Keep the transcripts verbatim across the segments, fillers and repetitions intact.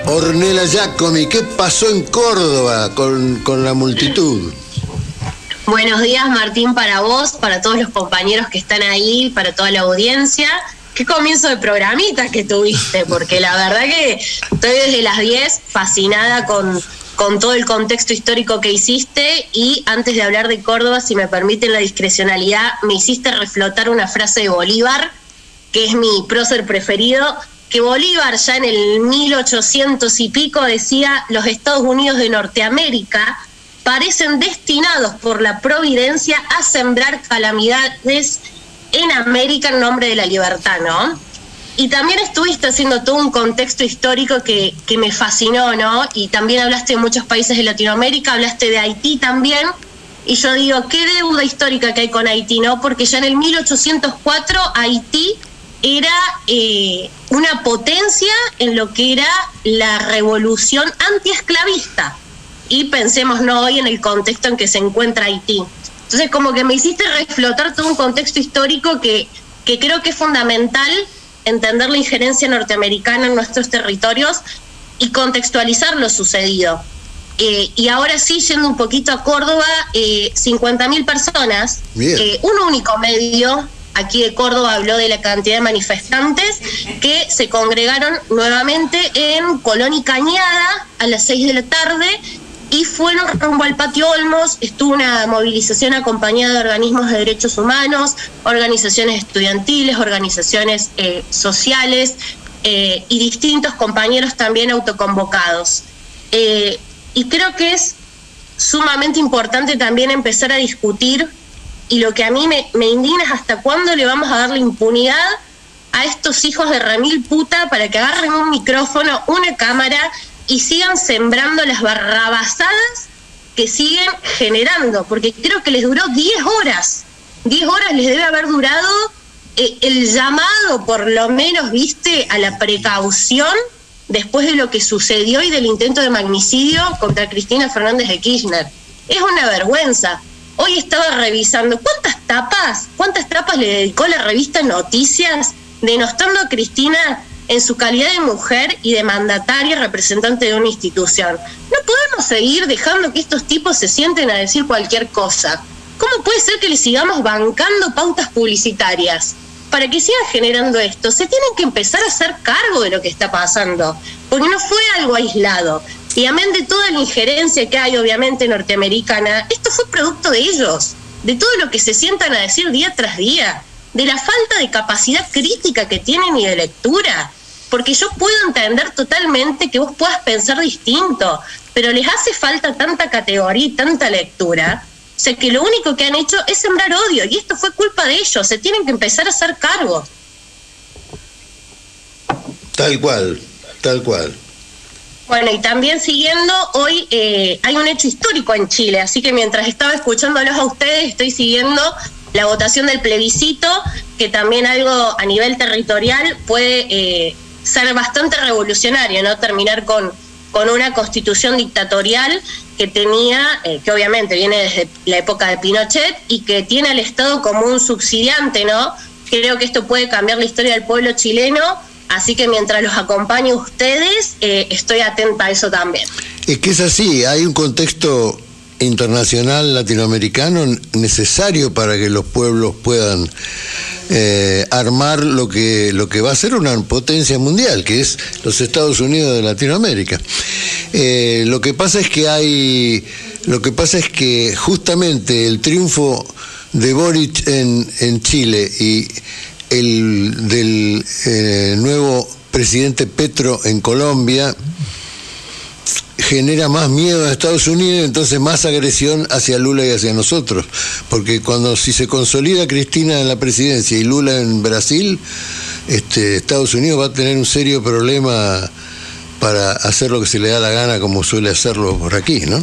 Ornella Giacomi, ¿qué pasó en Córdoba con, con la multitud? Buenos días, Martín, para vos, para todos los compañeros que están ahí, para toda la audiencia. Qué comienzo de programitas que tuviste, porque la verdad que estoy desde las diez fascinada con, con todo el contexto histórico que hiciste, y antes de hablar de Córdoba, si me permiten la discrecionalidad, me hiciste reflotar una frase de Bolívar, que es mi prócer preferido, que Bolívar ya en el mil ochocientos y pico decía: los Estados Unidos de Norteamérica parecen destinados por la providencia a sembrar calamidades en América en nombre de la libertad, ¿no? Y también estuviste haciendo todo un contexto histórico que, que me fascinó, ¿no? Y también hablaste de muchos países de Latinoamérica, hablaste de Haití también, y yo digo, qué deuda histórica que hay con Haití, ¿no? Porque ya en el mil ochocientos cuatro Haití era eh, una potencia en lo que era la revolución antiesclavista. Y pensemos, ¿no?, hoy en el contexto en que se encuentra Haití. Entonces, como que me hiciste reflotar todo un contexto histórico que, que creo que es fundamental entender la injerencia norteamericana en nuestros territorios y contextualizar lo sucedido. Eh, y ahora sí, yendo un poquito a Córdoba, eh, cincuenta mil personas, eh, un único medio aquí de Córdoba habló de la cantidad de manifestantes que se congregaron nuevamente en Colón y Cañada a las seis de la tarde y fueron rumbo al Patio Olmos. Estuvo una movilización acompañada de organismos de derechos humanos, organizaciones estudiantiles, organizaciones eh, sociales eh, y distintos compañeros también autoconvocados. Eh, y creo que es sumamente importante también empezar a discutir, y lo que a mí me, me indigna es hasta cuándo le vamos a dar la impunidad a estos hijos de remil puta para que agarren un micrófono, una cámara y sigan sembrando las barrabasadas que siguen generando, porque creo que les duró diez horas. diez horas les debe haber durado eh, el llamado, por lo menos, viste, a la precaución después de lo que sucedió y del intento de magnicidio contra Cristina Fernández de Kirchner. Es una vergüenza. Hoy estaba revisando cuántas tapas, cuántas tapas le dedicó la revista Noticias denostando a Cristina en su calidad de mujer y de mandataria representante de una institución. No podemos seguir dejando que estos tipos se sienten a decir cualquier cosa. ¿Cómo puede ser que les sigamos bancando pautas publicitarias? Para que sigan generando esto, se tienen que empezar a hacer cargo de lo que está pasando, porque no fue algo aislado. Y amén de toda la injerencia que hay, obviamente, norteamericana, esto fue producto de ellos, de todo lo que se sientan a decir día tras día, de la falta de capacidad crítica que tienen y de lectura. Porque yo puedo entender totalmente que vos puedas pensar distinto, pero les hace falta tanta categoría y tanta lectura. O sea, que lo único que han hecho es sembrar odio, y esto fue culpa de ellos. Se tienen que empezar a hacer cargo. Tal cual, tal cual. Bueno, y también siguiendo, hoy eh, hay un hecho histórico en Chile, así que mientras estaba escuchándolos a ustedes, estoy siguiendo la votación del plebiscito, que también algo a nivel territorial puede eh, ser bastante revolucionario, ¿no? Terminar con, con una constitución dictatorial que tenía, eh, que obviamente viene desde la época de Pinochet y que tiene al Estado como un subsidiante, ¿no? Creo que esto puede cambiar la historia del pueblo chileno. Así que mientras los acompañe ustedes, eh, estoy atenta a eso también. Es que es así, hay un contexto internacional latinoamericano necesario para que los pueblos puedan eh, armar lo que, lo que va a ser una potencia mundial, que es los Estados Unidos de Latinoamérica. Eh, lo que pasa es que hay, lo que pasa es que justamente el triunfo de Boric en, en Chile y el del eh, nuevo presidente Petro en Colombia genera más miedo a Estados Unidos, entonces más agresión hacia Lula y hacia nosotros, porque cuando si se consolida Cristina en la presidencia y Lula en Brasil, este, Estados Unidos va a tener un serio problema para hacer lo que se le da la gana, como suele hacerlo por aquí, ¿no?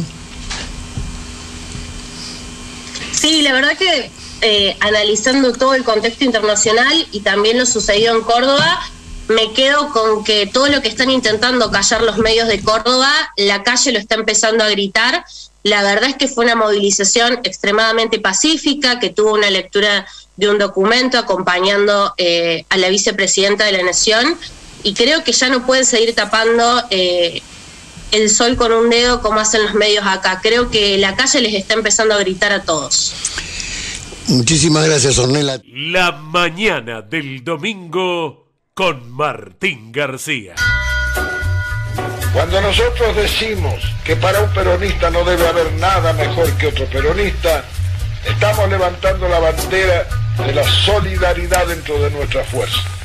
Sí, la verdad que Eh, analizando todo el contexto internacional y también lo sucedido en Córdoba, me quedo con que todo lo que están intentando callar los medios de Córdoba, la calle lo está empezando a gritar. La verdad es que fue una movilización extremadamente pacífica, que tuvo una lectura de un documento acompañando eh, a la vicepresidenta de la Nación, y creo que ya no pueden seguir tapando eh, el sol con un dedo como hacen los medios acá. Creo que la calle les está empezando a gritar a todos. Muchísimas gracias, Ornella. La mañana del domingo con Martín García. Cuando nosotros decimos que para un peronista no debe haber nada mejor que otro peronista, estamos levantando la bandera de la solidaridad dentro de nuestra fuerza.